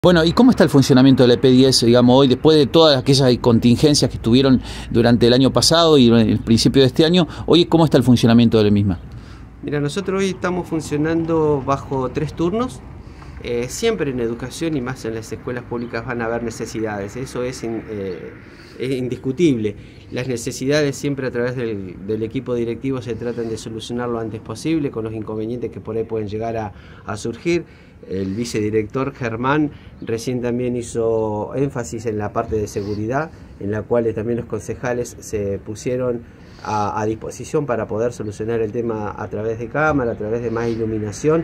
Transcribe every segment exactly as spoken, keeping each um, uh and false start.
Bueno, ¿y cómo está el funcionamiento de la E P diez, digamos, hoy, después de todas aquellas contingencias que estuvieron durante el año pasado y el principio de este año? Hoy, ¿cómo está el funcionamiento de la misma? Mira, nosotros hoy estamos funcionando bajo tres turnos. Eh, siempre en educación y más en las escuelas públicas van a haber necesidades, eso es, in, eh, es indiscutible. Las necesidades siempre a través del, del equipo directivo se tratan de solucionar lo antes posible con los inconvenientes que por ahí pueden llegar a, a surgir. El vicedirector Germán recién también hizo énfasis en la parte de seguridad, en la cual también los concejales se pusieron a, a disposición para poder solucionar el tema a través de cámara, a través de más iluminación.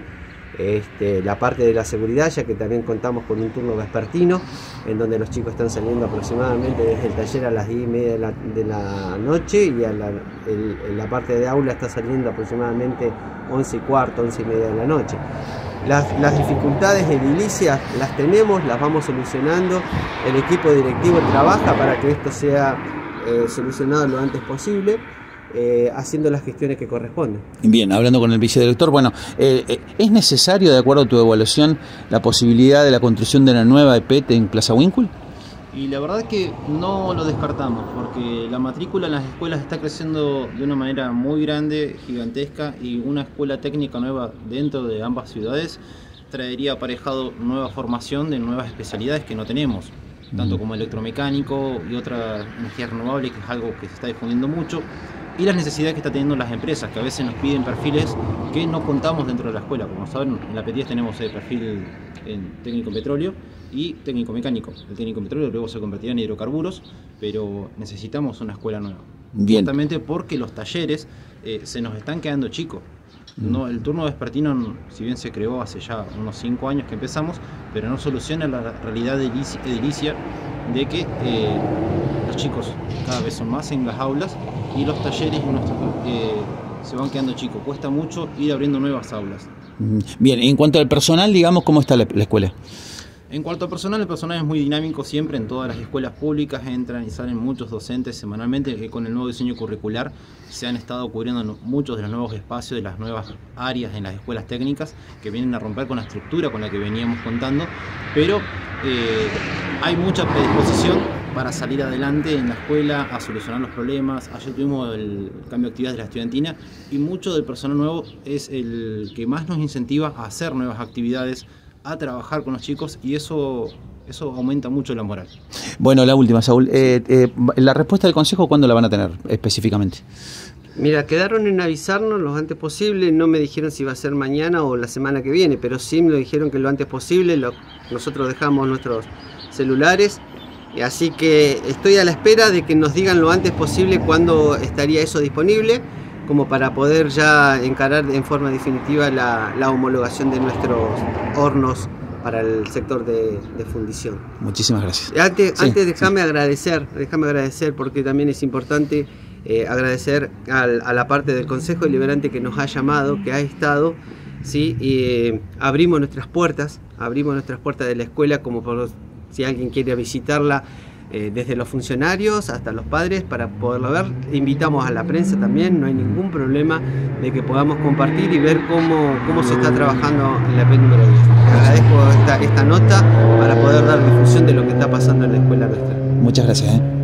Este, la parte de la seguridad, ya que también contamos con un turno vespertino en donde los chicos están saliendo aproximadamente desde el taller a las diez y media de la, de la noche y a la, el, la parte de aula está saliendo aproximadamente once y cuarto, once y media de la noche. Las, las dificultades edilicias las tenemos, las vamos solucionando, el equipo directivo trabaja para que esto sea eh, solucionado lo antes posible. Eh, haciendo las gestiones que corresponden. Bien, hablando con el vicedirector, bueno, eh, eh, ¿es necesario, de acuerdo a tu evaluación, la posibilidad de la construcción de una nueva E P E T en Plaza Winkle? Y la verdad es que no lo descartamos, porque la matrícula en las escuelas está creciendo de una manera muy grande, gigantesca, y una escuela técnica nueva dentro de ambas ciudades traería aparejado nueva formación de nuevas especialidades que no tenemos, tanto como electromecánico y otra energía renovable, que es algo que se está difundiendo mucho, y las necesidades que están teniendo las empresas, que a veces nos piden perfiles que no contamos dentro de la escuela. Como saben, en la E P diez tenemos el perfil en técnico en petróleo y técnico mecánico. El técnico en petróleo luego se convertirá en hidrocarburos, pero necesitamos una escuela nueva. Bien. Justamente porque los talleres eh, se nos están quedando chicos. No, el turno vespertino, si bien se creó hace ya unos cinco años que empezamos, pero no soluciona la realidad edilicia de que eh, los chicos cada vez son más en las aulas y los talleres eh, se van quedando chicos. Cuesta mucho ir abriendo nuevas aulas. Bien, en cuanto al personal, digamos, ¿cómo está la, la escuela? En cuanto al personal, el personal es muy dinámico siempre en todas las escuelas públicas, entran y salen muchos docentes semanalmente, que con el nuevo diseño curricular se han estado cubriendo muchos de los nuevos espacios, de las nuevas áreas en las escuelas técnicas, que vienen a romper con la estructura con la que veníamos contando, pero eh, hay mucha predisposición para salir adelante en la escuela, a solucionar los problemas. Ayer tuvimos el cambio de actividades de la estudiantina y mucho del personal nuevo es el que más nos incentiva a hacer nuevas actividades, a trabajar con los chicos, y eso, eso aumenta mucho la moral. Bueno, la última, Saúl. Eh, eh, ¿La respuesta del Consejo cuándo la van a tener específicamente? Mira, quedaron en avisarnos lo antes posible, no me dijeron si va a ser mañana o la semana que viene, pero sí me lo dijeron que lo antes posible. Lo, nosotros dejamos nuestros celulares, así que estoy a la espera de que nos digan lo antes posible cuándo estaría eso disponible, como para poder ya encarar en forma definitiva la, la homologación de nuestros hornos para el sector de, de fundición. Muchísimas gracias. Antes, sí, antes déjame sí. agradecer, déjame agradecer porque también es importante eh, agradecer al, a la parte del Consejo Deliberante que nos ha llamado, que ha estado, ¿sí? Y, eh, abrimos nuestras puertas, abrimos nuestras puertas de la escuela como por si alguien quiere visitarla. Eh, desde los funcionarios hasta los padres para poderlo ver. Invitamos a la prensa también, no hay ningún problema de que podamos compartir y ver cómo, cómo se está trabajando en la E P número diez. Agradezco esta, esta nota para poder dar difusión de lo que está pasando en la escuela nuestra. Muchas gracias. ¿eh?